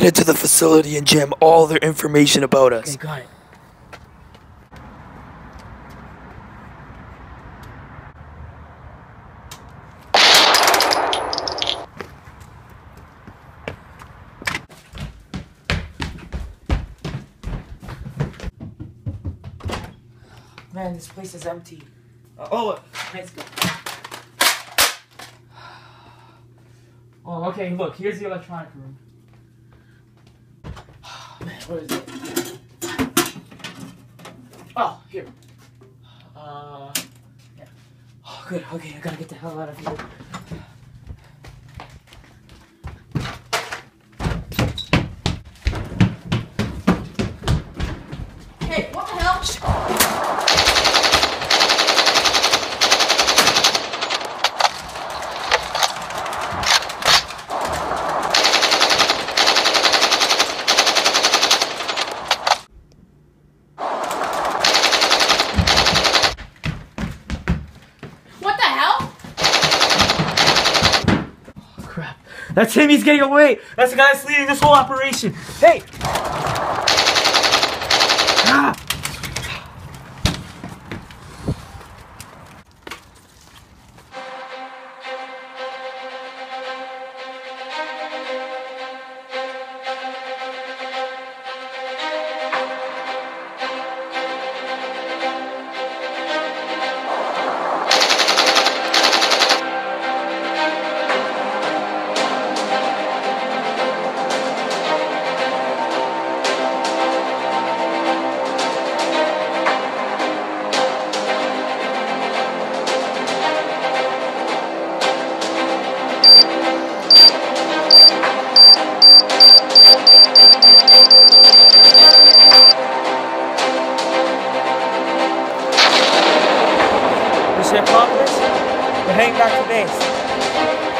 into the facility and jam all their information about us. Okay, got it. Man, this place is empty. Let's go. Oh, okay, look, here's the electronic room. Man, what is it? Oh, here. Yeah. Oh, good, okay, I gotta get the hell out of here. Hey, what the hell? Crap. That's him, he's getting away! That's the guy that's leading this whole operation! Hey! Ah! Mission accomplished. We're heading back to base.